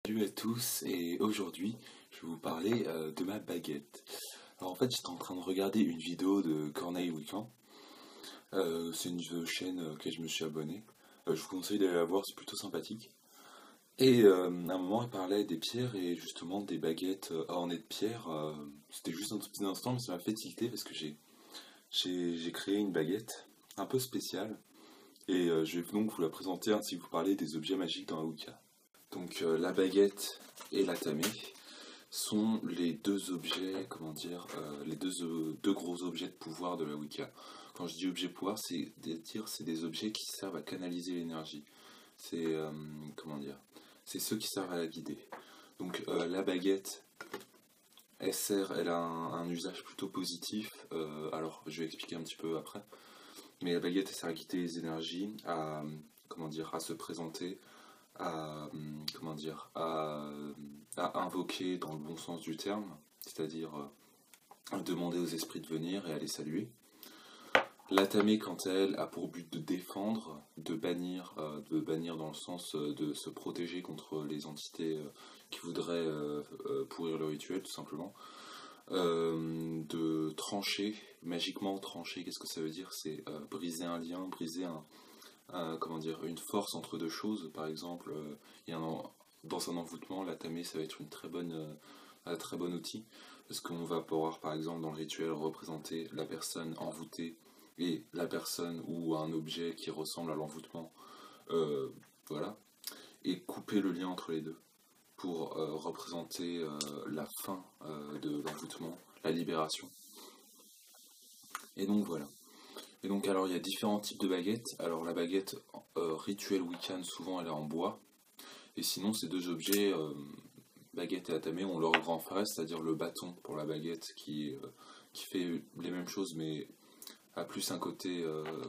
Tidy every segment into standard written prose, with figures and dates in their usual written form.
Salut à tous, et aujourd'hui je vais vous parler de ma baguette. Alors en fait j'étais en train de regarder une vidéo de Corneille Weekend. C'est une chaîne à laquelle je me suis abonné. Je vous conseille d'aller la voir, c'est plutôt sympathique. Et à un moment il parlait des pierres et justement des baguettes ornées de pierre. C'était juste un tout petit instant mais ça m'a fait tilter parce que j'ai créé une baguette un peu spéciale. Et je vais donc vous la présenter ainsi que vous parler des objets magiques dans la Wicca. Donc la baguette et la tamée sont les deux objets, les deux gros objets de pouvoir de la Wicca. Quand je dis objet de pouvoir, c'est des objets qui servent à canaliser l'énergie. C'est c'est ceux qui servent à la guider. Donc la baguette, elle a un usage plutôt positif. Alors je vais expliquer un petit peu après. Mais la baguette, elle sert à guider les énergies, à se présenter, à, à invoquer dans le bon sens du terme, c'est-à-dire demander aux esprits de venir et à les saluer. La tamée, quant à elle, a pour but de défendre, de bannir dans le sens de se protéger contre les entités qui voudraient pourrir le rituel, tout simplement. De trancher, magiquement trancher, qu'est-ce que ça veut dire? C'est briser un lien, briser une force entre deux choses. Par exemple, dans un envoûtement, la tamée, ça va être un très bon outil, parce qu'on va pouvoir, par exemple, dans le rituel, représenter la personne envoûtée et la personne ou un objet qui ressemble à l'envoûtement, voilà, et couper le lien entre les deux pour représenter la fin de l'envoûtement, la libération. Et donc voilà. Et donc alors il y a différents types de baguettes. Alors la baguette rituelle Wiccan, souvent elle est en bois. Et sinon ces deux objets, baguette et atamée, ont leur grand frère, c'est-à-dire le bâton pour la baguette qui fait les mêmes choses mais a plus un côté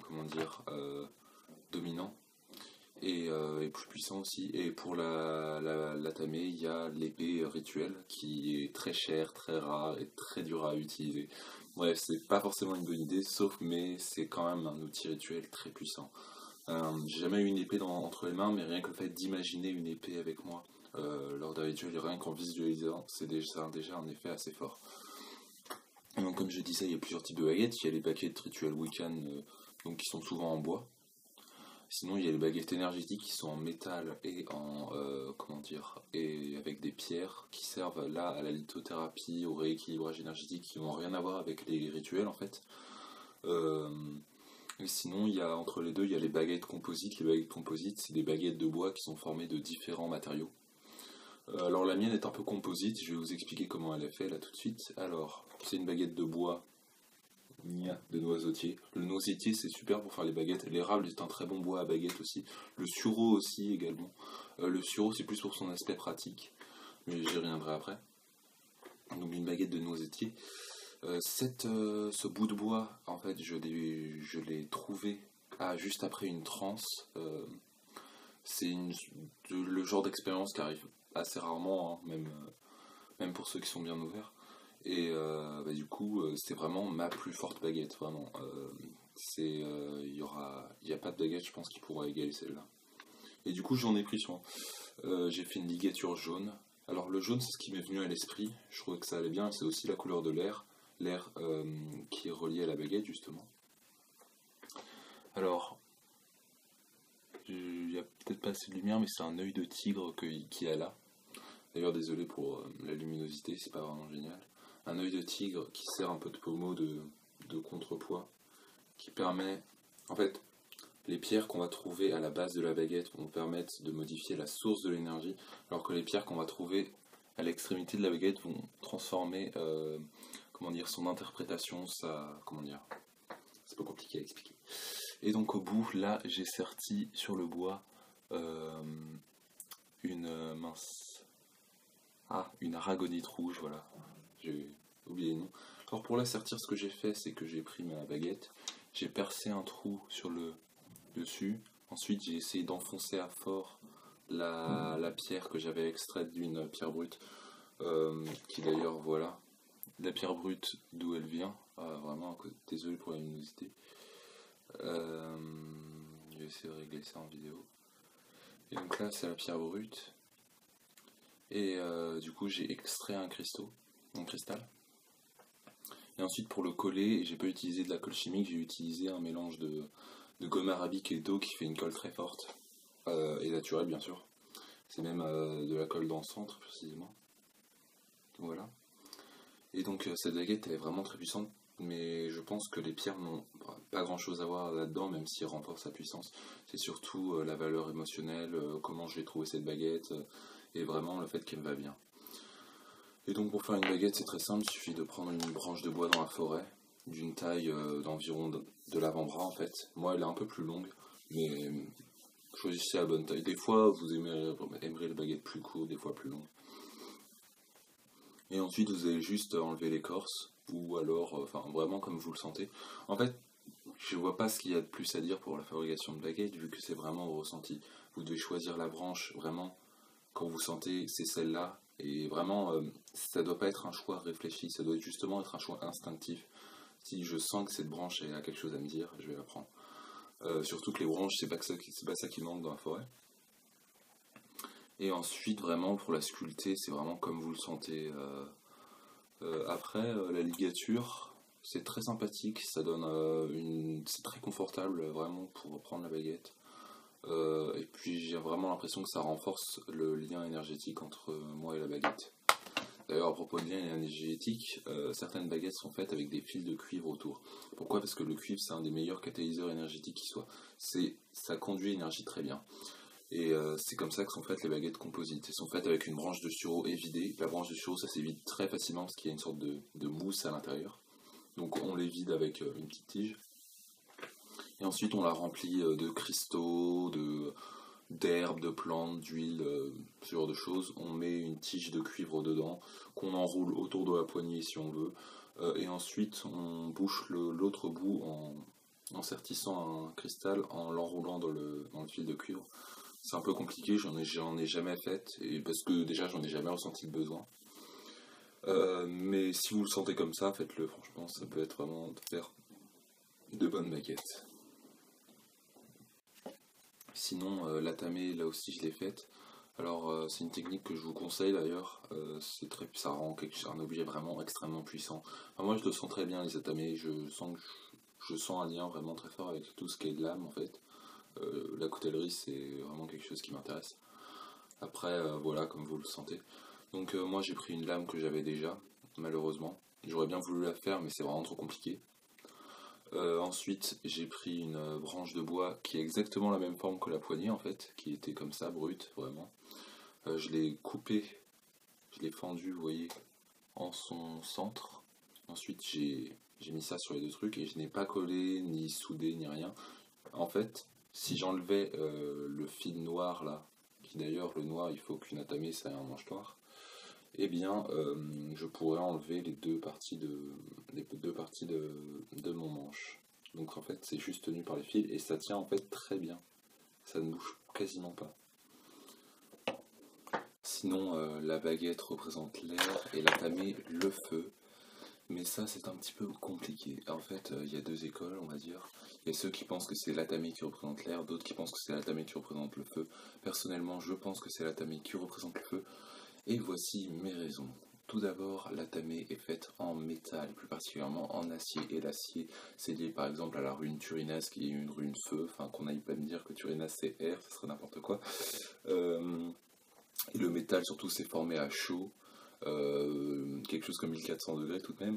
dominant et plus puissant aussi. Et pour l'atamée, il y a l'épée rituelle qui est très chère, très rare et très dure à utiliser. Bref, c'est pas forcément une bonne idée, mais c'est quand même un outil rituel très puissant. J'ai jamais eu une épée entre les mains, mais rien que le fait d'imaginer une épée avec moi lors d'un rituel, rien qu'en visualisant, c'est déjà un effet assez fort. Et donc, comme je disais, il y a plusieurs types de baguettes. Il y a les baguettes rituelles Wiccan, donc qui sont souvent en bois. Sinon, il y a les baguettes énergétiques qui sont en métal et et avec des pierres qui servent là à la lithothérapie, au rééquilibrage énergétique, qui n'ont rien à voir avec les rituels en fait. Et sinon, entre les deux, il y a les baguettes composites. Les baguettes composites, c'est des baguettes de bois qui sont formées de différents matériaux. Alors la mienne est un peu composite, je vais vous expliquer comment elle est faite là tout de suite. Alors, c'est une baguette de bois de noisetier. Le noisetier c'est super pour faire les baguettes. L'érable est un très bon bois à baguette aussi. Le sureau aussi également. Le sureau c'est plus pour son aspect pratique, mais j'y reviendrai après. Donc une baguette de noisetier. Ce bout de bois, en fait, je l'ai trouvé juste après une transe. C'est le genre d'expérience qui arrive assez rarement, hein, même pour ceux qui sont bien ouverts. Et du coup, c'est vraiment ma plus forte baguette, vraiment. Il y a pas de baguette, je pense, qui pourra égaler celle-là. Et du coup, j'en ai pris soin. J'ai fait une ligature jaune. Alors, le jaune, c'est ce qui m'est venu à l'esprit. Je trouvais que ça allait bien. C'est aussi la couleur de l'air. L'air qui est relié à la baguette, justement. Alors, il n'y a peut-être pas assez de lumière, mais c'est un œil de tigre qui a là. D'ailleurs, désolé pour la luminosité, c'est pas vraiment génial. Un œil de tigre qui sert un peu de pommeau de contrepoids, qui permet, en fait, les pierres qu'on va trouver à la base de la baguette vont permettre de modifier la source de l'énergie, alors que les pierres qu'on va trouver à l'extrémité de la baguette vont transformer, son interprétation, c'est pas compliqué à expliquer. Et donc au bout, là, j'ai serti sur le bois une aragonite rouge, voilà. J'ai oublié le nom. Alors pour la sertir, ce que j'ai fait, c'est que j'ai pris ma baguette, j'ai percé un trou sur le dessus, ensuite j'ai essayé d'enfoncer à fort la pierre que j'avais extraite d'une pierre brute, qui d'ailleurs, voilà, la pierre brute d'où elle vient, vraiment, désolé pour la luminosité. Je vais essayer de régler ça en vidéo. Et donc là, c'est la pierre brute. Et du coup j'ai extrait un cristal. Et ensuite pour le coller, j'ai pas utilisé de la colle chimique, j'ai utilisé un mélange de gomme arabique et d'eau qui fait une colle très forte, et naturelle bien sûr. C'est même de la colle d'encens très précisément. Voilà. Et donc cette baguette elle est vraiment très puissante, mais je pense que les pierres n'ont pas grand chose à voir là-dedans, même s'ils renforcent sa puissance. C'est surtout la valeur émotionnelle, comment je vais trouver cette baguette, et vraiment le fait qu'elle me va bien. Et donc pour faire une baguette c'est très simple, il suffit de prendre une branche de bois dans la forêt, d'une taille d'environ de l'avant-bras en fait. Moi elle est un peu plus longue, mais choisissez la bonne taille. Des fois vous aimerez la baguette plus courte, des fois plus longue. Et ensuite vous allez juste enlever l'écorce, ou alors, enfin vraiment comme vous le sentez. En fait, je vois pas ce qu'il y a de plus à dire pour la fabrication de baguette, vu que c'est vraiment au ressenti. Vous devez choisir la branche, vraiment, quand vous sentez c'est celle-là, et vraiment, ça doit pas être un choix réfléchi, ça doit justement être un choix instinctif. Si je sens que cette branche elle a quelque chose à me dire, je vais la prendre. Surtout que les branches, c'est pas ça qui manque dans la forêt. Et ensuite, vraiment, pour la sculpter, c'est vraiment comme vous le sentez. Après, la ligature, c'est très sympathique, ça donne c'est très confortable vraiment pour prendre la baguette. Et puis j'ai vraiment l'impression que ça renforce le lien énergétique entre moi et la baguette. D'ailleurs, à propos de lien énergétique, certaines baguettes sont faites avec des fils de cuivre autour. Pourquoi? Parce que le cuivre, c'est un des meilleurs catalyseurs énergétiques qui soit. Ça conduit l'énergie très bien. Et c'est comme ça que sont faites les baguettes composites. Elles sont faites avec une branche de sureau évidée. La branche de sureau, ça s'évide très facilement parce qu'il y a une sorte de mousse à l'intérieur. Donc on les vide avec une petite tige. Et ensuite on la remplit de cristaux, d'herbes, de plantes, d'huile, ce genre de choses. On met une tige de cuivre dedans, qu'on enroule autour de la poignée si on veut. Et ensuite on bouche l'autre bout en sertissant un cristal, en l'enroulant dans le fil de cuivre. C'est un peu compliqué, j'en ai jamais fait, et parce que déjà j'en ai jamais ressenti le besoin. Mais si vous le sentez comme ça, faites-le, franchement, ça peut être vraiment de faire de bonnes baguettes. Sinon, l'atamé, là aussi je l'ai faite. Alors c'est une technique que je vous conseille d'ailleurs, ça rend un objet vraiment extrêmement puissant. Enfin, moi je le sens très bien les atamés, je sens un lien vraiment très fort avec tout ce qui est de l'âme en fait. La coutellerie c'est vraiment quelque chose qui m'intéresse. Après voilà comme vous le sentez. Donc moi j'ai pris une lame que j'avais déjà, malheureusement. J'aurais bien voulu la faire mais c'est vraiment trop compliqué. Ensuite j'ai pris une branche de bois qui a exactement la même forme que la poignée en fait, qui était comme ça, brute vraiment. Je l'ai coupée, je l'ai fendue, vous voyez, en son centre. Ensuite j'ai mis ça sur les deux trucs et je n'ai pas collé, ni soudé, ni rien. En fait, si j'enlevais le fil noir là, qui d'ailleurs le noir il faut qu'une atamée ça ait un manche noir, eh bien je pourrais enlever les deux parties de mon manche. Donc en fait c'est juste tenu par les fils et ça tient en fait très bien. Ça ne bouge quasiment pas. Sinon la baguette représente l'air et l'atamé le feu. Mais ça c'est un petit peu compliqué. En fait il y a deux écoles on va dire. Il y a ceux qui pensent que c'est l'atamé qui représente l'air, d'autres qui pensent que c'est l'atamé qui représente le feu. Personnellement je pense que c'est l'atamé qui représente le feu. Et voici mes raisons. Tout d'abord, l'atamé est faite en métal, plus particulièrement en acier. Et l'acier, c'est lié par exemple à la rune Turinas, qui est une rune feu, enfin qu'on n'aille pas me dire que Turinas c'est air, ce serait n'importe quoi. Et le métal surtout c'est formé à chaud, quelque chose comme 1400 degrés tout de même.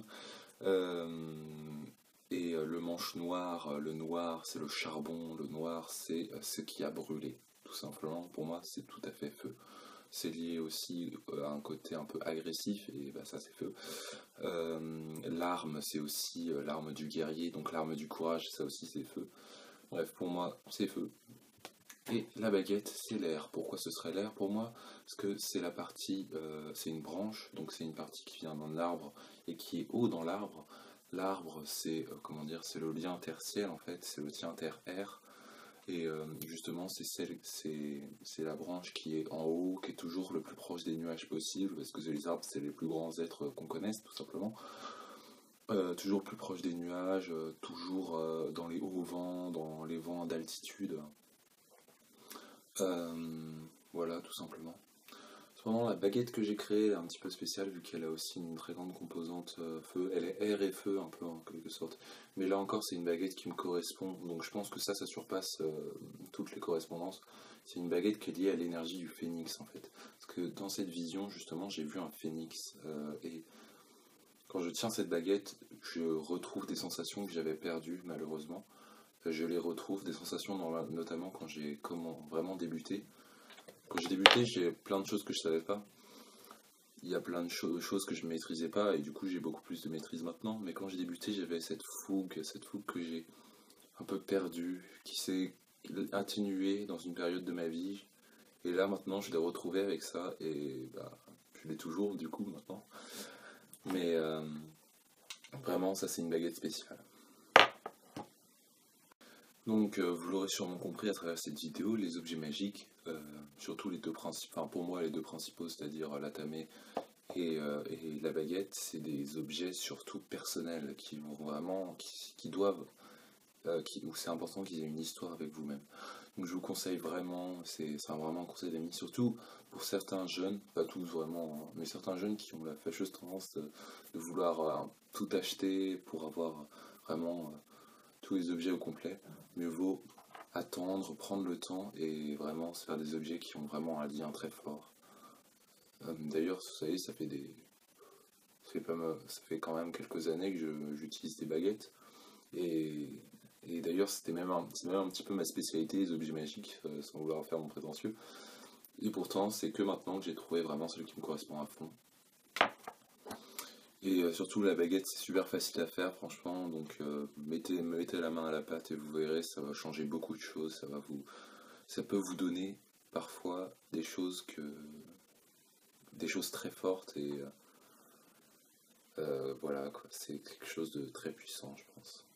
Et le manche noir, le noir c'est le charbon, le noir c'est ce qui a brûlé. Tout simplement, pour moi c'est tout à fait feu. C'est lié aussi à un côté un peu agressif, et bah, ça c'est feu. L'arme, c'est aussi l'arme du guerrier, donc l'arme du courage, ça aussi c'est feu. Bref, pour moi, c'est feu. Et la baguette, c'est l'air. Pourquoi ce serait l'air pour moi? Parce que c'est la partie, c'est une branche, donc c'est une partie qui vient d'un arbre et qui est haut dans l'arbre. L'arbre, c'est comment dire, c'est le lien tertiel en fait, c'est le tien terre-air. Et justement, c'est la branche qui est en haut, qui est toujours le plus proche des nuages possible, parce que les arbres, c'est les plus grands êtres qu'on connaisse, tout simplement. Toujours plus proche des nuages, toujours dans les hauts vents, dans les vents d'altitude. Voilà, tout simplement. Cependant, la baguette que j'ai créée est un petit peu spéciale vu qu'elle a aussi une très grande composante feu. Elle est air et feu un peu en quelque sorte. Mais là encore, c'est une baguette qui me correspond. Donc je pense que ça surpasse toutes les correspondances. C'est une baguette qui est liée à l'énergie du phénix en fait. Parce que dans cette vision, justement, j'ai vu un phénix. Et quand je tiens cette baguette, je retrouve des sensations que j'avais perdues malheureusement. Je les retrouve, des sensations notamment quand j'ai vraiment débuté. Quand j'ai débuté, j'ai plein de choses que je savais pas. Il y a plein de choses que je ne maîtrisais pas et du coup j'ai beaucoup plus de maîtrise maintenant. Mais quand j'ai débuté, j'avais cette fougue que j'ai un peu perdue, qui s'est atténuée dans une période de ma vie. Et là maintenant, je l'ai retrouvée avec ça et bah, je l'ai toujours du coup maintenant. Mais vraiment, ça c'est une baguette spéciale. Donc vous l'aurez sûrement compris à travers cette vidéo, les objets magiques, surtout les deux principaux, enfin pour moi les deux principaux, c'est-à-dire la tamée et la baguette, c'est des objets surtout personnels qui vont vraiment, qui doivent, où c'est important qu'ils aient une histoire avec vous-même. Donc je vous conseille vraiment, c'est vraiment un conseil d'amis, surtout pour certains jeunes, pas tous vraiment, hein, mais certains jeunes qui ont la fâcheuse tendance de vouloir tout acheter pour avoir vraiment tous les objets au complet. Mieux vaut attendre, prendre le temps et vraiment se faire des objets qui ont vraiment un lien très fort. D'ailleurs, vous savez, ça fait quand même quelques années que j'utilise des baguettes. Et, et d'ailleurs, c'est même un petit peu ma spécialité, les objets magiques, sans vouloir faire mon prétentieux. Et pourtant, c'est que maintenant que j'ai trouvé vraiment celui qui me correspond à fond. Et surtout, la baguette, c'est super facile à faire, franchement. Donc, mettez la main à la pâte et vous verrez, ça va changer beaucoup de choses. Ça peut vous donner parfois des choses très fortes et voilà quoi, c'est quelque chose de très puissant je pense.